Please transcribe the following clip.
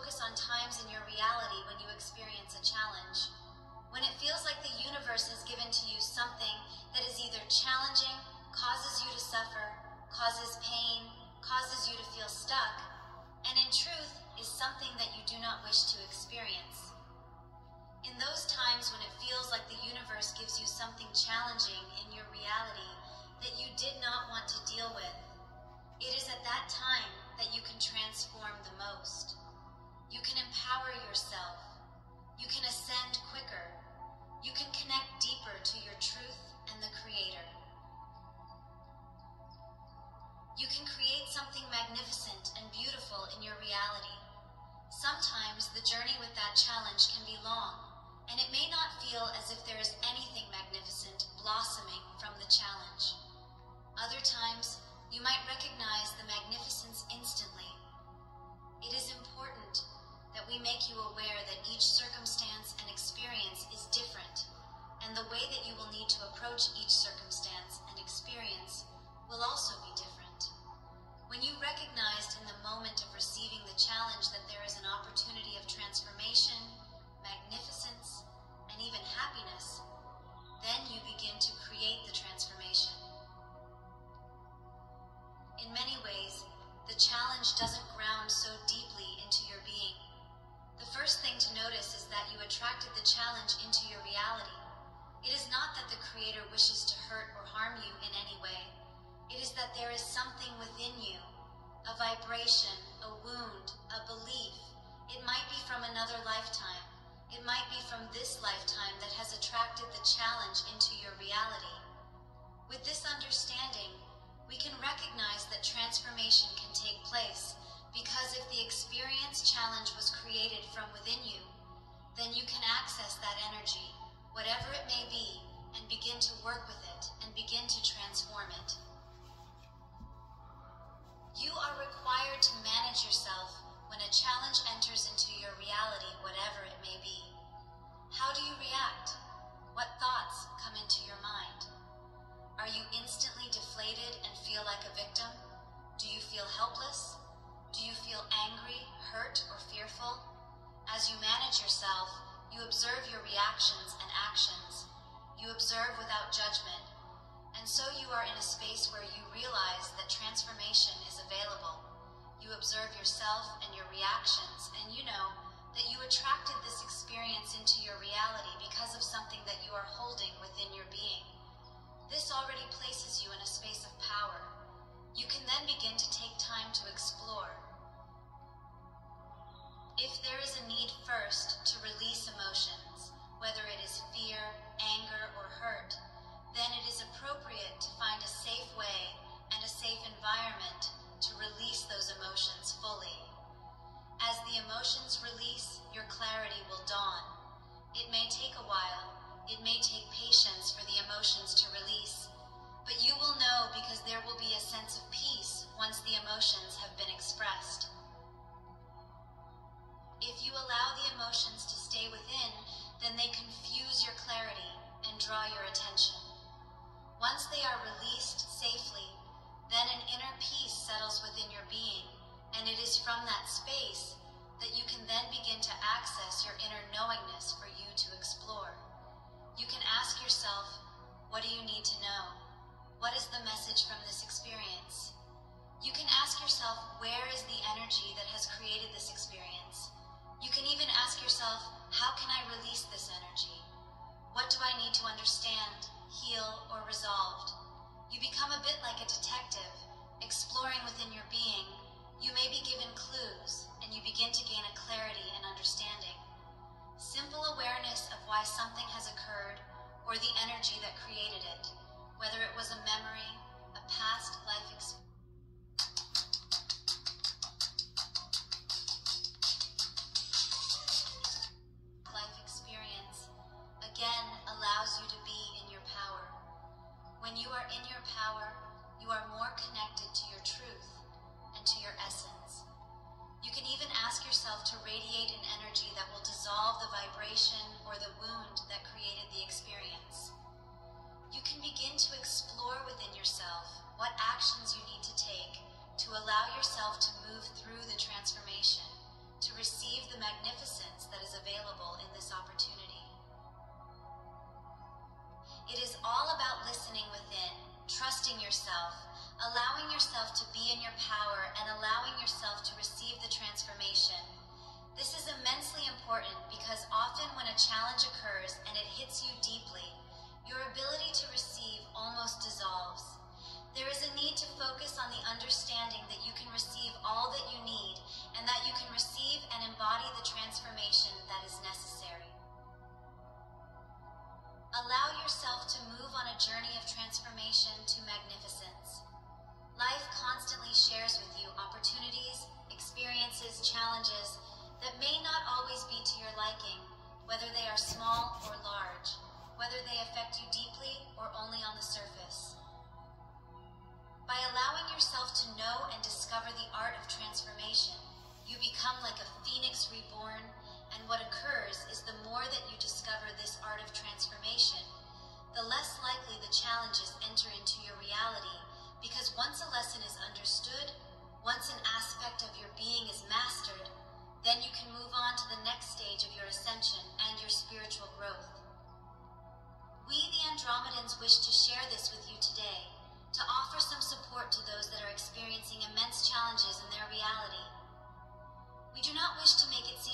focus on times in your reality when you experience a challenge. When it feels like the universe has given to you something that is either challenging, causes you to suffer, causes pain, causes you to feel stuck, and in truth is something that you do not wish to experience. In those times when it feels like the universe gives you something challenging in your reality that you did not want to deal with, it is at that time that you can transform the most. You can empower yourself. You can ascend quicker. You can connect deeper to your truth and the Creator. You can create something magnificent and beautiful in your reality. Sometimes the journey with that challenge can be long, and it may not feel as if there is anything magnificent blossoming from the challenge. Other times, you might recognize the magnificence instantly. It is important that we make you aware that each circumstance and experience is different, and the way that you will need to approach each circumstance and experience will also be different. When you recognized in the moment of receiving the challenge that there is an opportunity of transformation, magnificence, and even happiness, then you begin to create the transformation. In many ways, the challenge doesn't ground so deeply into your being. The first thing to notice is that you attracted the challenge into your reality. It is not that the Creator wishes to hurt or harm you in any way. It is that there is something within you, a vibration, a wound, a belief. It might be from another lifetime. It might be from this lifetime that has attracted the challenge into your reality. With this understanding, we can recognize that transformation can take place, because if the experience challenge was created from within you, then you can access that energy, whatever it may be, and begin to work with it and begin to transform it. You are required to manage yourself when a challenge enters into your reality, whatever it may be. How do you react? What thoughts come into your mind? Are you instantly deflated and feel like a victim? Do you feel helpless? Do you feel angry, hurt, or fearful? As you manage yourself, you observe your reactions and actions. You observe without judgment. And so you are in a space where you realize that transformation is available. You observe yourself and your reactions, and you know that you attracted this experience into your reality because of something that you are holding within your being. This already places you in a space of power. You can then begin to take time to explore. If there is a need first to release emotions, whether it is fear, anger, or hurt, then it is appropriate to find a safe way and a safe environment to release those emotions fully. As the emotions release, your clarity will dawn. It may take a while. It may take patience for the emotions to release, but you will know because there will be a sense of peace once the emotions have been expressed. If you allow the emotions to stay within, then they confuse your clarity and draw your attention. Once they are released safely, then an inner peace settles within your being, and it is from that space that you can then begin to access your inner knowingness for you to explore. You can ask yourself, what do you need to know? What is the message from this experience? You can ask yourself, where is the energy that has created this experience? You can even ask yourself, how can I release this energy? What do I need to understand, heal, or resolve? You become a bit like a detective, exploring within your being. You may be given clues, and you begin to gain a clarity and understanding. Simple awareness of why something has occurred, or the energy that created it, whether it was a memory, a past life experience, again allows you to be in your power. When you are in your power, you are more connected to your truth and to your essence. You can even ask yourself to radiate an energy that will dissolve the vibration or the wound that created the experience. You can begin to explore within yourself what actions you need to take to allow yourself to move through the transformation, to receive embody the transformation that is necessary. Allow yourself to move on a journey of transformation to magnificence. Life constantly shares with you opportunities, experiences, challenges that may not always be to your liking, whether they are small or large, whether they affect you deeply or only on the surface. By allowing yourself to know and discover the art of transformation, you become like a phoenix reborn, and what occurs is the more that you discover this art of transformation, the less likely the challenges enter into your reality, because once a lesson is understood, once an aspect of your being is mastered, then you can move on to the next stage of your ascension and your spiritual growth. We, the Andromedans, wish to share this with you today, to offer some support to those that are experiencing immense challenges in their reality. We do not wish to make it